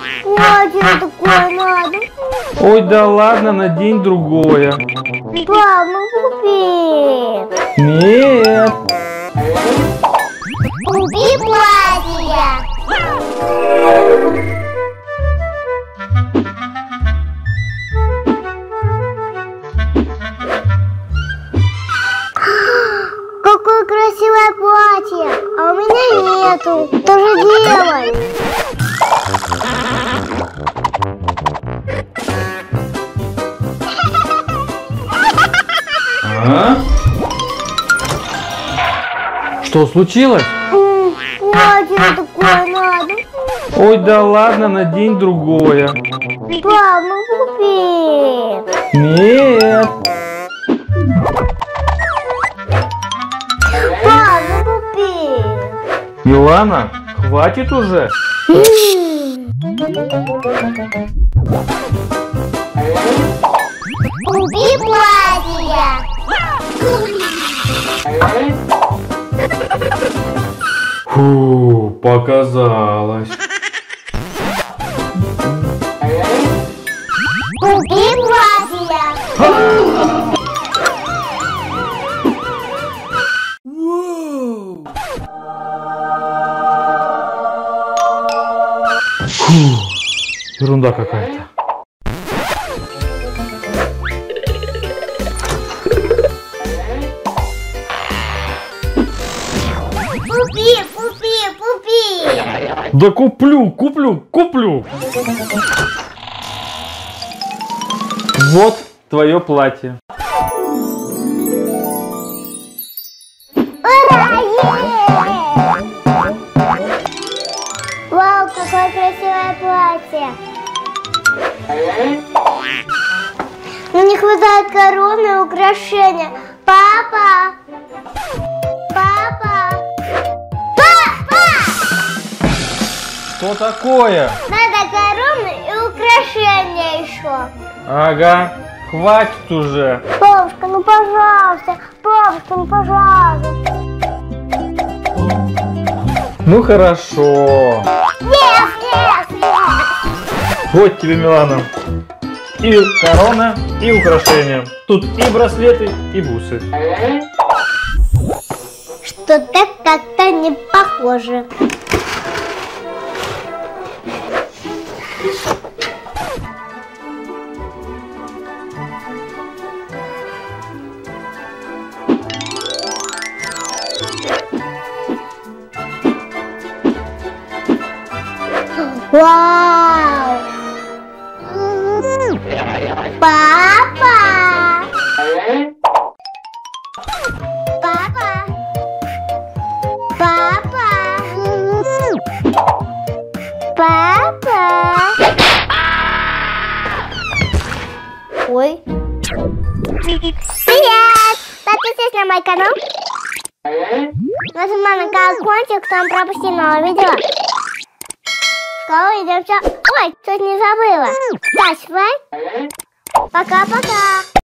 Платье такое надо. Ой, да ладно, надень другое. Пап, ну купи. Нет. Купи платье. Какое красивое платье, а у меня нету. Что же делать? А? Что случилось? Платье такое надо. Ой, да ладно, надень другое. Пап, ну купи. Нет. Пап, ну купи. Милана, хватит уже. Купи платье. Фу, показалось. Купи платье. Фу, ерунда какая-то. Купи, купи, купи. Да куплю. Вот твое платье. Ура! Вау, какое красивое платье. Но не хватает короны и украшения. Папа! Папа! Папа! Что такое? Надо корону и украшения еще. Ага, хватит уже. Бабушка, ну пожалуйста. Бабушка, ну пожалуйста. Ну хорошо. Нет. Вот тебе, Милана. И корона, и украшения. Тут и браслеты, и бусы. Что-то как-то не похоже. Вау! Папа! Папа! Папа! Папа! Ой! Привет! Подписывайся на мой канал. Нажимай на колокольчик, чтобы не пропустить новые видео. Скоро идем. Ой, чуть не забыла. Ставь лайк. Пока-пока.